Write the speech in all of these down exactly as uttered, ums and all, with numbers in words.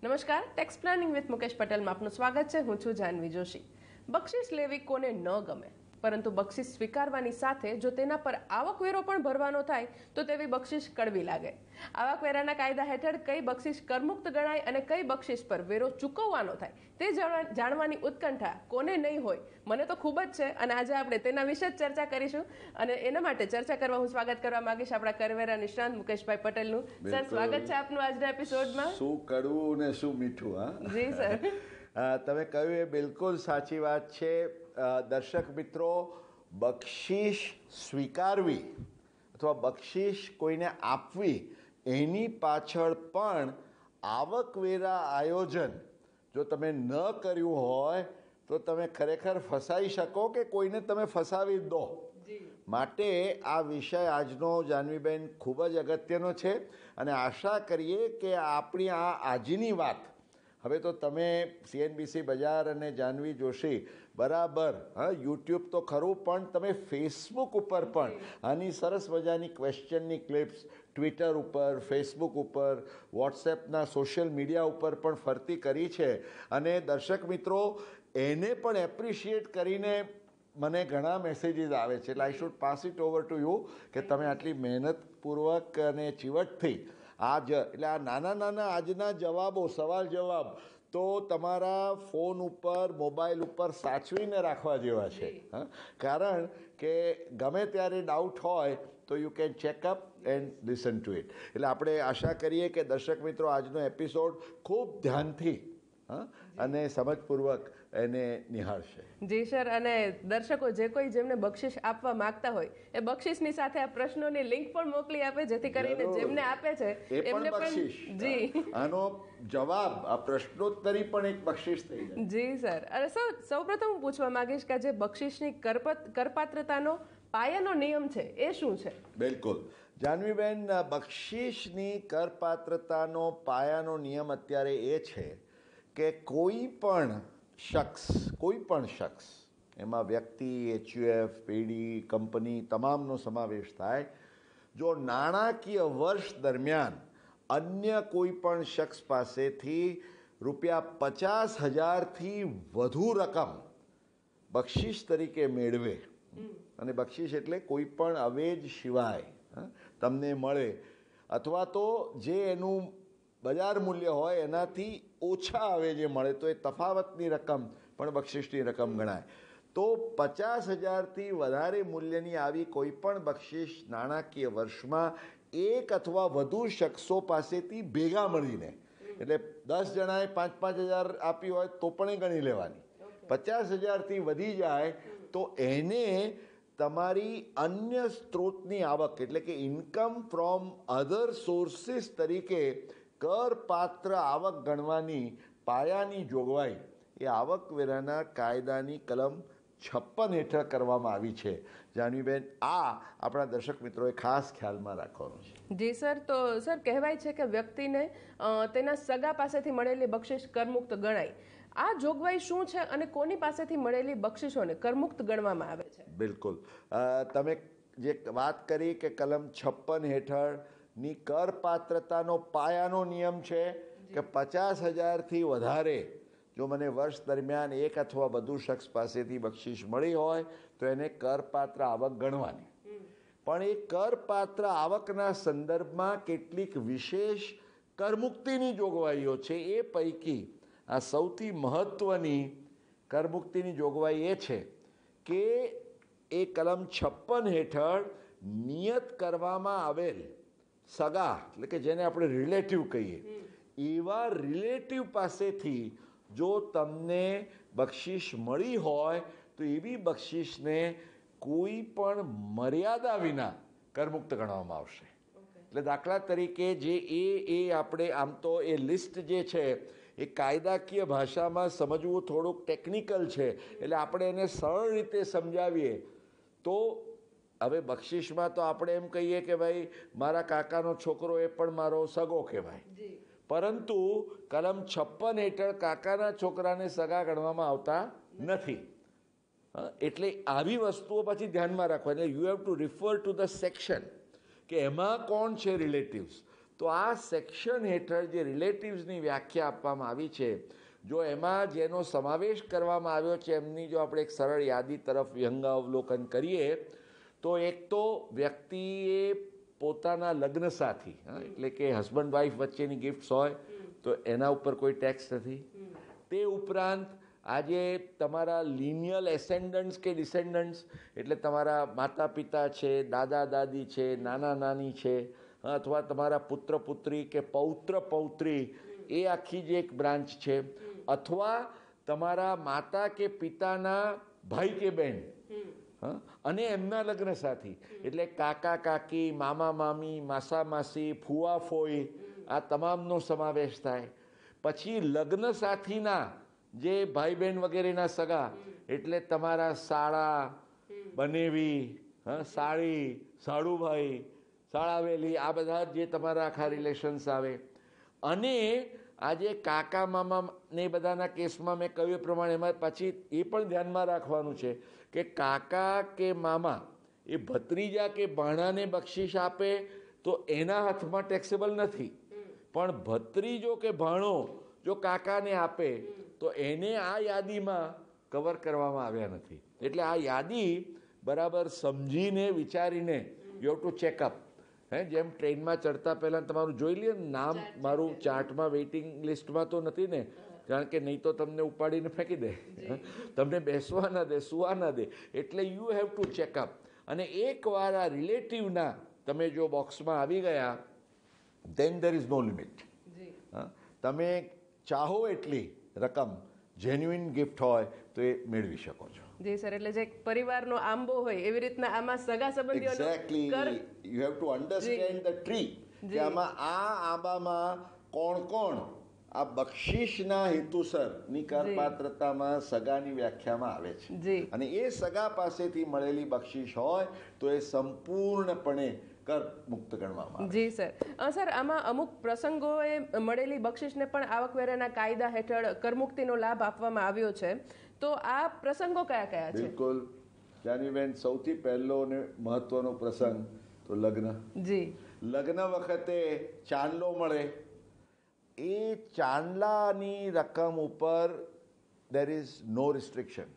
નમસ્કાર, tax planning with Mukesh પટેલમાં આપનું સ્વાગત છે. હું છું જાનવી જોશી. બક્ષિસ લેવી કોને ન ગમે, પરંતુ બક્ષિસ સ્વીકારવાની સાથે જો તેના પર આવકવેરો પણ ભરવાનો થાય તો તેવી બક્ષિસ કડવી લાગે. આવકવેરાના કાયદા હેઠળ કઈ બક્ષિસ કરમુક્ત ગણાય અને કઈ બક્ષિસ પર વેરો ચૂકવવાનો થાય તે જાણવાની ઉત્કંઠા કોને નહીં હોય. મને તો ખૂબ જ છે અને આજે આપણે તેના વિશે જ ચર્ચા કરીશું. અને એના માટે ચર્ચા કરવા હું સ્વાગત કરવા માંગીશ આપણા કરવેરા નિષ્ણાંત મુકેશભાઈ પટેલનું. સર, સ્વાગત છે આપનું આજના એપિસોડમાં. શું કડવું ને શું મીઠું. હા જી સર, તમે કહ્યું એ બિલકુલ સાચી વાત છે. દર્શક મિત્રો, બક્ષિસ સ્વીકારવી અથવા બક્ષિસ કોઈને આપવી એની પાછળ પણ આવકવેરા આયોજન જો તમે ન કર્યું હોય તો તમે ખરેખર ફસાઈ શકો કે કોઈને તમે ફસાવી દો. માટે આ વિષય આજનો જાનવીબેન ખૂબ જ અગત્યનો છે અને આશા કરીએ કે આપણી આ આજની વાત હવે તો તમે સીએનબીસી બજાર અને જાનવી જોશી બરાબર, હા, યુટ્યુબ તો ખરું પણ તમે ફેસબુક ઉપર પણ આની સરસ મજાની ક્વેશ્ચનની ક્લિપ્સ ટ્વિટર ઉપર, ફેસબુક ઉપર, વોટ્સએપના સોશિયલ મીડિયા ઉપર પણ ફરતી કરી છે. અને દર્શક મિત્રો, એને પણ એપ્રિશિએટ કરીને મને ઘણા મેસેજીસ આવે છે. એટલે I should pass it over to you કે તમે આટલી મહેનતપૂર્વક અને ચીવટથી આજ એટલે આ નાના નાના આજના જવાબો, સવાલ જવાબ તો તમારા ફોન ઉપર, મોબાઈલ ઉપર સાચવીને રાખવા જેવા છે. હા, કારણ કે ગમે ત્યારે ડાઉટ હોય તો you can check up and listen to it. એટલે આપણે આશા કરીએ કે દર્શક મિત્રો આજનો એપિસોડ ખૂબ ધ્યાનથી હા અને સમજપૂર્વક એને નિહાળશે. જી સર, અને દર્શકો જે કોઈ જેમને બક્ષિસ આપવા માંગતા હોય એ બક્ષિસની સાથે આ પ્રશ્નોની લિંક પણ મોકલી આપે, જેથી કરીને જેમને આપે છે એમને પણ જી આનો જવાબ, આ પ્રશ્નોત્તરી પણ એક બક્ષિસ થઈ જાય. જી સર, અને સૌ સૌપ્રથમ હું પૂછવા માંગીશ કે જે બક્ષિસની કરપાત્રતાનો પાયાનો નિયમ છે એ શું છે? બિલકુલ જાનવીબેન, બક્ષિસની કરપાત્રતાનો પાયાનો નિયમ અત્યારે એ છે કે કોઈ પણ શખ્સ કોઈ પણ શખ્સ એમાં વ્યક્તિ, એચયુએફ, પેઢી, કંપની તમામનો સમાવેશ થાય, જો નાણાકીય વર્ષ દરમિયાન અન્ય કોઈ પણ શખ્સ પાસેથી રૂપિયા પચાસ હજારથી વધુ રકમ બક્ષિસ તરીકે મેળવે, અને બક્ષિસ એટલે કોઈ પણ અવેજ સિવાય તમને મળે અથવા તો જે એનું બજાર મૂલ્ય હોય એનાથી ઓછા આવે જે મળે તો એ તફાવતની રકમ પણ બક્ષિસની રકમ ગણાય. તો પચાસ હજારથી વધારે મૂલ્યની આવી કોઈ પણ બક્ષિસ નાણાકીય વર્ષમાં એક અથવા વધુ શખ્સો પાસેથી ભેગા મળીને, એટલે દસ જણાએ પાંચ પાંચ હજાર આપી હોય તો પણ એ ગણી લેવાની. પચાસ હજારથી વધી જાય તો એને તમારી અન્ય સ્ત્રોતની આવક એટલે કે ઇન્કમ ફ્રોમ અધર સોર્સિસ તરીકે કરપાત્ર આવક ગણવાની પાયાની જોગવાઈ એ આવકવેરાના કાયદાની કલમ છપ્પન હેઠળ કરવામાં આવી છે. જાનવીબેન, આ આપણા દર્શક મિત્રોએ ખાસ ખ્યાલમાં રાખવાનું છે. જી સર, તો સર કહેવાય છે કે વ્યક્તિને તેના સગા પાસેથી મળેલી બક્ષિસ કરમુક્ત ગણાય. આ જોગવાઈ શું છે અને કોની પાસેથી મળેલી બક્ષિસોને કરમુક્ત ગણવામાં આવે છે? બિલકુલ, તમે જે વાત કરી કે કલમ છપ્પન હેઠળ ની કરપાત્રતાનો પાયાનો નિયમ છે કે પચાસ હજારથી વધારે જો મને વર્ષ દરમિયાન એક અથવા વધુ શખ્સ પાસેથી બક્ષિસ મળી હોય તો એને કરપાત્ર આવક ગણવાની. પણ એ કરપાત્ર આવકના સંદર્ભમાં કેટલીક વિશેષ કરમુક્તિની જોગવાઈઓ છે. એ પૈકી આ સૌથી મહત્વની કરમુક્તિની જોગવાઈ એ છે કે એ કલમ છપ્પન હેઠળ નિયત કરવામાં આવેલ સગા એટલે કે જેને આપણે રિલેટિવ કહીએ, એવા રિલેટિવ પાસેથી જો તમને બક્ષિસ મળી હોય તો એવી બક્ષિસને કોઈ પણ મર્યાદા વિના કરમુક્ત ગણવામાં આવશે. એટલે દાખલા તરીકે જે એ એ આપણે આમ તો એ લિસ્ટ જે છે એ કાયદાકીય ભાષામાં સમજવું થોડુંક ટેકનિકલ છે, એટલે આપણે એને સરળ રીતે સમજાવીએ તો હવે બક્ષિસમાં તો આપણે એમ કહીએ કે ભાઈ મારા કાકાનો છોકરો એ પણ મારો સગો કહેવાય, પરંતુ કલમ છપ્પન હેઠળ કાકાના છોકરાને સગા ગણવામાં આવતા નથી. એટલે આવી વસ્તુઓ પછી ધ્યાનમાં રાખવાની. You have to refer to the section કે એમાં કોણ છે રિલેટિવ્સ. તો આ સેક્શન હેઠળ જે રિલેટિવ્સની વ્યાખ્યા આપવામાં આવી છે, જો એમાં જેનો સમાવેશ કરવામાં આવ્યો છે એમની જો આપણે એક સરળ યાદી તરફ વ્યંગાવલોકન કરીએ તો એક તો વ્યક્તિએ પોતાના લગ્ન સાથી, એટલે કે હસબન્ડ વાઈફ વચ્ચેની ગિફ્ટ્સ હોય તો એના ઉપર કોઈ ટેક્સ નથી. તે ઉપરાંત આજે તમારા લિનિયલ એસેન્ડન્ટ્સ કે ડિસેન્ડન્ટ્સ, એટલે તમારા માતા પિતા છે, દાદા દાદી છે, નાના નાની છે, અથવા તમારા પુત્ર પુત્રી કે પૌત્ર પૌત્રી, એ આખી જે એક બ્રાન્ચ છે, અથવા તમારા માતા કે પિતાના ભાઈ કે બહેન અને એમના લગ્ન સાથી, એટલે કાકા કાકી, મામા મામી, માસા માસી, ફુવા ફોઈ, આ તમામનો સમાવેશ થાય. પછી લગ્ન સાથીના જે ભાઈ બહેન વગેરેના સગા, એટલે તમારા સાળા, બનેવી, સાળી, સાળુભાઈ, સાળાવેલી, આ બધા જે તમારા આખા રિલેશન્સ આવે. અને આજે કાકા મામા ને બધાના કેસમાં મેં કહ્યું એ પ્રમાણે એમાં પછી એ પણ ધ્યાનમાં રાખવાનું છે કે કાકા કે મામા એ ભત્રીજા કે ભાણાને બક્ષિસ આપે તો એના હાથમાં ટેક્સેબલ નથી, પણ ભત્રીજો કે ભાણો જો કાકાને આપે તો એને આ યાદીમાં કવર કરવામાં આવ્યા નથી. એટલે આ યાદી બરાબર સમજીને વિચારીને યુ હેવ ટુ ચેકઅપ. હે જેમ ટ્રેનમાં ચડતા પહેલાં તમારું જોઈ લે નામ, મારું ચાર્ટમાં વેઇટિંગ લિસ્ટમાં તો નથી ને, કારણ કે નહીં તો તમને ઉપાડીને ફેંકી દે, તમને બેસવા ના દે, સુવા ના દે. એટલે યુ હેવ ટુ ચેકઅપ. અને એકવાર આ રિલેટિવના તમે જો બોક્સમાં આવી ગયા, then there is no limit. તમે ચાહો એટલી રકમ જેન્યુઇન ગિફ્ટ હોય તો એ મેળવી શકો છો. જી સર, એટલે જે પરિવારનો આંબો હોય એવી રીતના આમાં સગા સંબંધીઓનો exactly you have to understand the tree, કે આમાં આ આંબામાં કોણ કોણ આ બક્ષિસના હેતુસરની કરપાત્રતામાં સગાની વ્યાખ્યામાં આવે છે. અને એ સગા પાસેથી મળેલી બક્ષિસ હોય તો એ સંપૂર્ણપણે કર મુક્ત ગણવામાં આવે. જી સર. સર, આમાં અમુક પ્રસંગોએ મળેલી બક્ષિસને પણ આવકવેરાના કાયદા હેઠળ કરમુક્તિનો લાભ આપવામાં આવ્યો છે, તો આ પ્રસંગો કયા કયા છે? બિલકુલ જાનવીબેન, સૌથી પહેલો ને મહત્વનો પ્રસંગ તો લગ્ન. જી. લગ્ન વખતે ચાંદલો મળે, એ ચાંદલાની રકમ ઉપર દેર ઇઝ નો રિસ્ટ્રિક્શન.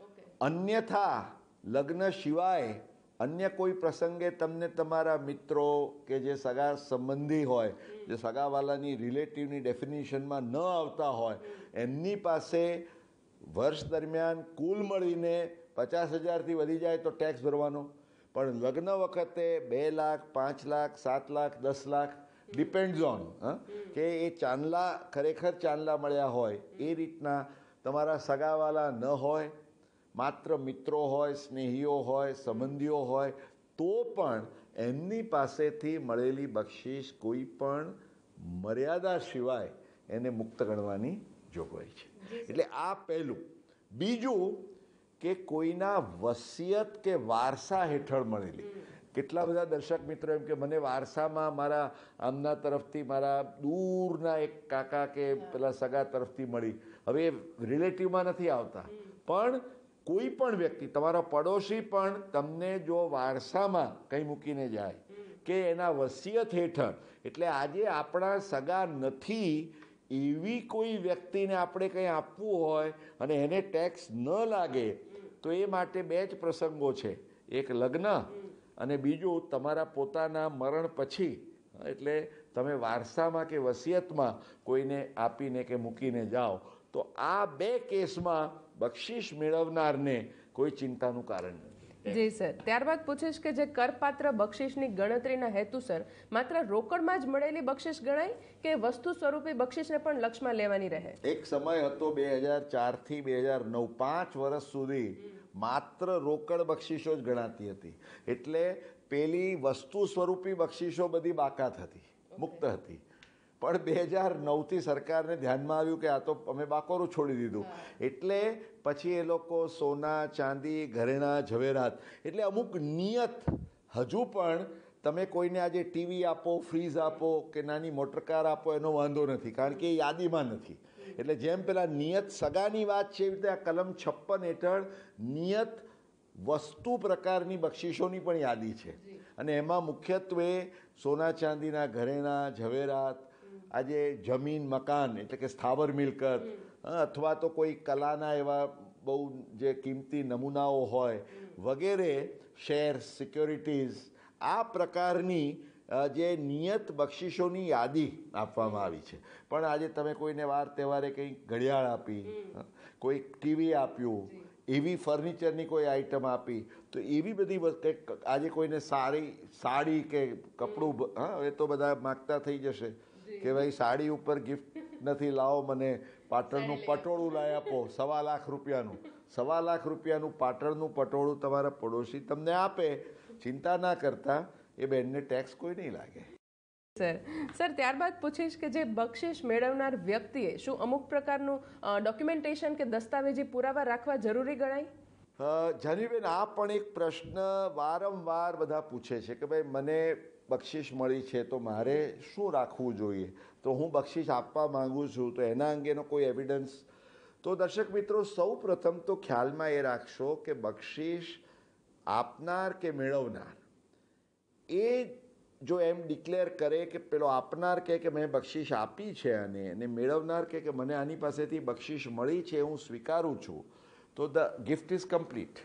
અન્યથા લગ્ન સિવાય અન્ય કોઈ પ્રસંગે તમને તમારા મિત્રો કે જે સગા સંબંધી હોય, જે સગાવાલાની રિલેટિવની ડેફિનેશનમાં ન આવતા હોય, એમની પાસે વર્ષ દરમિયાન કુલ મળીને પચાસ હજારથી વધી જાય તો ટેક્સ ભરવાનો, પણ લગ્ન વખતે બે લાખ પાંચ લાખ સાત લાખ દસ લાખ ડિપેન્ડ્સ ઓન કે એ ચાંદલા ખરેખર ચાંદલા મળ્યા હોય, એ રીતના તમારા સગાવાલા ન હોય, માત્ર મિત્રો હોય, સ્નેહીઓ હોય, સંબંધીઓ હોય, તો પણ એમની પાસેથી મળેલી બક્ષિસ કોઈ પણ મર્યાદા સિવાય એને મુક્ત ગણવાની જોગવાઈ છે. એટલે આ પહેલું. બીજું કે કોઈના વસિયત કે વારસા હેઠળ મળેલી. કેટલા બધા દર્શક મિત્રો એમ કે મને વારસામાં મારા આમના તરફથી, મારા દૂરના એક કાકા કે પેલા સગા તરફથી મળી. હવે રિલેટિવમાં નથી આવતા, પણ કોઈ પણ વ્યક્તિ, તમારો પડોશી પણ તમને જો વારસામાં કંઈ મૂકીને જાય કે એના વસિયત હેઠળ, એટલે આજે આપણા સગા નથી એવી કોઈ વ્યક્તિને આપણે કંઈ આપવું હોય અને એને ટેક્સ ન લાગે, તો એ માટે બે જ પ્રસંગો છે. એક લગ્ન અને બીજું તમારા પોતાના મરણ પછી, એટલે તમે વારસામાં કે વસિયતમાં કોઈને આપીને કે મૂકીને જાઓ, તો આ બે કેસમાં બક્ષિસ મેળવનારને કોઈ ચિંતાનું કારણ નથી. જી સર. ત્યારબાદ પૂછીશ કે જે કરપાત્ર બક્ષિસની ગણતરીના હેતુસર માત્ર રોકડમાં જ મળેલી બક્ષિસ ગણાય કે વસ્તુ સ્વરૂપે બક્ષિસને પણ લક્ષમાં લેવાની રહે? એક સમય હતો બે હજાર ચાર થી બે હજાર નવ, પાંચ વર્ષ સુધી માત્ર રોકડ બક્ષિસો જ ગણાતી હતી. એટલે પેલી વસ્તુ સ્વરૂપી બક્ષિસો બધી બાકાત હતી, મુક્ત હતી. પણ બે હજાર નવથી સરકારને ધ્યાનમાં આવ્યું કે આ તો અમે બાકોરું છોડી દીધું, એટલે પછી એ લોકો સોના, ચાંદી, ઘરેણાં, ઝવેરાત, એટલે અમુક નિયત હજુ પણ તમે કોઈને આજે ટીવી આપો, ફ્રીજ આપો કે નાની મોટરકાર આપો એનો વાંધો નથી, કારણ કે એ યાદીમાં નથી. એટલે જેમ પેલા નિયત સગાની વાત છે, એવી રીતે આ કલમ છપ્પન હેઠળ નિયત વસ્તુ પ્રકારની બક્ષિસોની પણ યાદી છે અને એમાં મુખ્યત્વે સોના ચાંદીના ઘરેણા ઝવેરાત, આજે જમીન મકાન એટલે કે સ્થાવર મિલકત, અથવા તો કોઈ કલાના એવા બહુ જે કિંમતી નમૂનાઓ હોય વગેરે, શેર, સિક્યોરિટીઝ, આ પ્રકારની જે નિયત બક્ષિસોની યાદી આપવામાં આવી છે. પણ આજે તમે કોઈને વાર તહેવારે કંઈક ઘડિયાળ આપી, કોઈ ટીવી આપ્યું, એવી ફર્નિચરની કોઈ આઈટમ આપી, તો એવી બધી કંઈક આજે કોઈને સારી સાડી કે કપડું, હા હવે તો બધા માગતા થઈ જશે કે ભાઈ સાડી ઉપર ગિફ્ટ નથી, લાવો મને પાટણનું પટોળું લાવી આપો સવા લાખ રૂપિયાનું. સવા લાખ રૂપિયાનું પાટણનું પટોળું તમારા પડોશી તમને આપે, ચિંતા ના કરતા, એ બેનને ટેક્સ કોઈ નહીં લાગે. સર સર ત્યારબાદ પૂછીશ કે જે બક્ષિસ મેળવનાર વ્યક્તિએ શું અમુક પ્રકારનું ડોક્યુમેન્ટેશન કે દસ્તાવેજી પુરાવા રાખવા જરૂરી ગણાય? જાનવીબેન, આ પણ એક પ્રશ્ન વારંવાર બધા પૂછે છે કે ભાઈ મને બક્ષિસ મળી છે તો મારે શું રાખવું જોઈએ, તો હું બક્ષિસ આપવા માંગુ છું તો એના અંગેનો કોઈ એવિડન્સ. તો દર્શક મિત્રો, સૌ પ્રથમ તો ખ્યાલમાં એ રાખશો કે બક્ષિસ આપનાર કે મેળવનાર એ જો એમ ડિક્લેર કરે કે પેલો આપનાર કહે કે મેં બક્ષિસ આપી છે અને અને મેળવનાર કહે કે મને આની પાસેથી બક્ષિસ મળી છે, હું સ્વીકારું છું, તો ધ ગિફ્ટ ઇઝ કમ્પ્લીટ.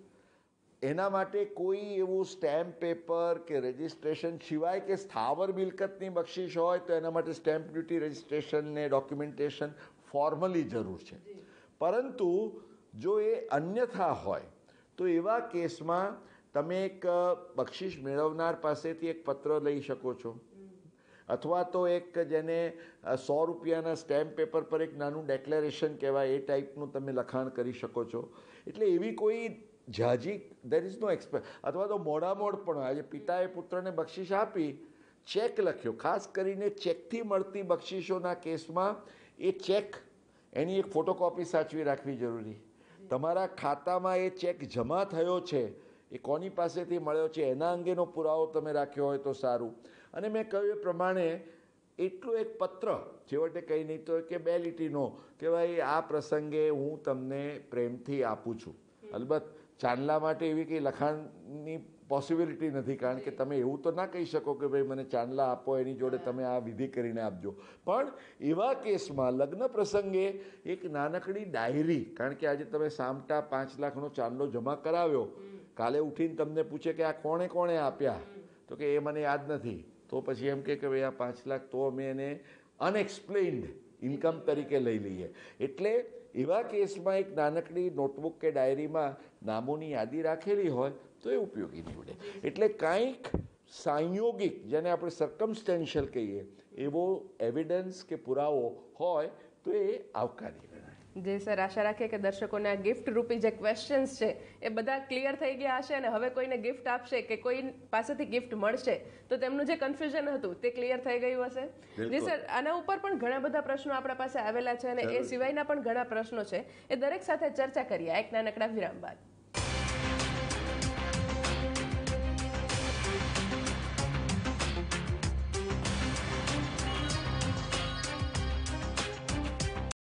એના માટે કોઈ એવું સ્ટેમ્પ પેપર કે રજિસ્ટ્રેશન સિવાય કે સ્થાવર મિલકતની બક્ષિસ હોય તો એના માટે સ્ટેમ્પ ડ્યુટી રજિસ્ટ્રેશન ને ડોક્યુમેન્ટેશન ફોર્મલી જરૂર છે. પરંતુ જો એ અન્યથા હોય તો એવા કેસમાં તમે એક બક્ષિસ મેળવનાર પાસેથી એક પત્ર લઈ શકો છો, અથવા તો એક જેને સો રૂપિયાના સ્ટેમ્પ પેપર પર એક નાનું ડેક્લેરેશન કહેવાય એ ટાઈપનું તમે લખાણ કરી શકો છો. એટલે એવી કોઈ ઝાઝી દેર ઇઝ નો એક્સપેર. અથવા તો મોડામોડ પણ આજે પિતાએ પુત્રને બક્ષિસ આપી, ચેક લખ્યો, ખાસ કરીને ચેકથી મળતી બક્ષિસોના કેસમાં એ ચેક એની એક ફોટોકોપી સાચવી રાખવી જરૂરી. તમારા ખાતામાં એ ચેક જમા થયો છે, એ કોની પાસેથી મળ્યો છે એના અંગેનો પુરાવો તમે રાખ્યો હોય તો સારું. અને મેં કહ્યું એ પ્રમાણે એટલો એક પત્ર, છેવટે કંઈ નહીં તો કે બે લીટીનો, કે ભાઈ આ પ્રસંગે હું તમને પ્રેમથી આપું છું. અલબત્ત ચાંદલા માટે એવી કંઈ લખાણની પોસિબિલિટી નથી, કારણ કે તમે એવું તો ના કહી શકો કે ભાઈ મને ચાંદલા આપો, એની જોડે તમે આ વિધિ કરીને આપજો. પણ એવા કેસમાં લગ્ન પ્રસંગે એક નાનકડી ડાયરી, કારણ કે આજે તમે સામટા પાંચ લાખનો ચાંદલો જમા કરાવ્યો, કાલે ઉઠીને તમને પૂછે કે આ કોણે કોણે આપ્યા, તો કે એ મને યાદ નથી, તો પછી એમ કે ભાઈ આ પાંચ લાખ તો અમે એને અનએક્સપ્લેન્ડ ઇન્કમ તરીકે લઈ લઈએ. એટલે એવા કેસમાં એક નાનકડી નોટબુક કે ડાયરીમાં નામોની યાદી રાખેલી હોય તો એ ઉપયોગી નીવડે. એટલે કાંઈક સંયોગિક, જેને આપણે સર્કમસ્ટેન્શિયલ કહીએ, એવો એવિડન્સ કે પુરાવો હોય તો એ આવકારી ગણાય. જી સર, આશા રાખીએ કે દર્શકોને આ ગિફ્ટ રૂપી જે ક્વેશ્ચન્સ છે એ બધા ક્લિયર થઈ ગયા હશે અને હવે કોઈને ગિફ્ટ આપશે કે કોઈ પાસેથી ગિફ્ટ મળશે તો તેમનું જે કન્ફ્યુઝન હતું તે ક્લિયર થઈ ગયું હશે. જી સર, આના ઉપર પણ ઘણા બધા પ્રશ્નો આપણા પાસે આવેલા છે અને એ સિવાયના પણ ઘણા પ્રશ્નો છે, એ દરેક સાથે ચર્ચા કરીએ એક નાનકડા વિરામ બાદ.